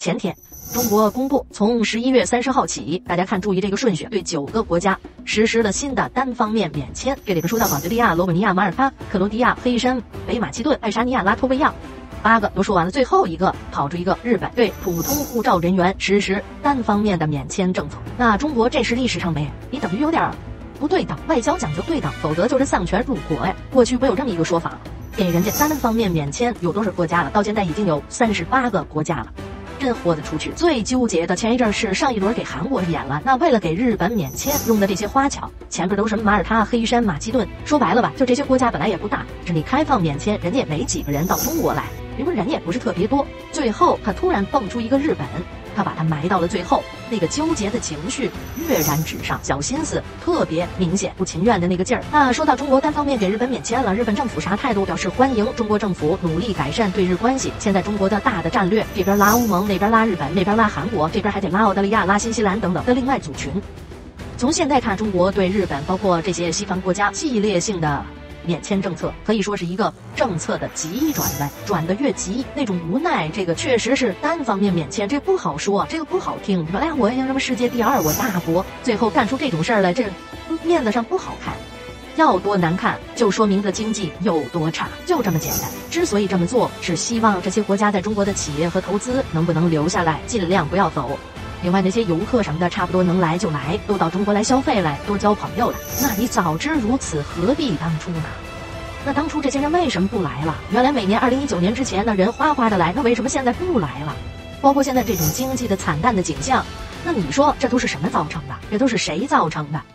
前天，中国公布从11月30号起，大家看注意这个顺序，对9个国家实施了新的单方面免签。这里边说到保加利亚、罗马尼亚、马耳他、克罗地亚、黑山、北马其顿、爱沙尼亚、拉脱维亚，8个都说完了，最后一个跑出一个日本，对普通护照人员实施单方面的免签政策。那中国这是历史上没，你等于有点不对等，外交讲究对等，否则就是丧权入国呀。过去不有这么一个说法，给人家单方面免签有多少国家了？到现在已经有38个国家了。真豁得出去。最纠结的前一阵是上一轮给韩国免了，那为了给日本免签用的这些花巧，前边都什么马耳他、黑山、马其顿，说白了吧，就这些国家本来也不大，是你开放免签，人家也没几个人到中国来，因为人也不是特别多。最后他突然蹦出一个日本，他把它埋到了最后，那个纠结的情绪跃然纸上，小心思特别明显，不情愿的那个劲儿。那说到中国单方面给日本免签了，日本政府啥态度？表示欢迎，中国政府努力改善对日关系。现在中国的大的战略，这边拉欧盟，那边拉日本，那边拉韩国，这边还得拉澳大利亚、拉新西兰等等的另外组群。从现在看，中国对日本包括这些西方国家系列性的免签政策可以说是一个政策的急转弯，转得越急，那种无奈，这个确实是单方面免签，这不好说，这个不好听。本来我也什么世界第2，我大国，最后干出这种事儿来，这面子上不好看。要多难看，就说明的经济有多差，就这么简单。之所以这么做，是希望这些国家在中国的企业和投资能不能留下来，尽量不要走。另外那些游客什么的，差不多能来就来，都到中国来消费来，多交朋友来。那你早知如此，何必当初呢？那当初这些人为什么不来了？原来每年2019年之前呢，人哗哗的来，那为什么现在不来了？包括现在这种经济的惨淡的景象，那你说这都是什么造成的？这都是谁造成的？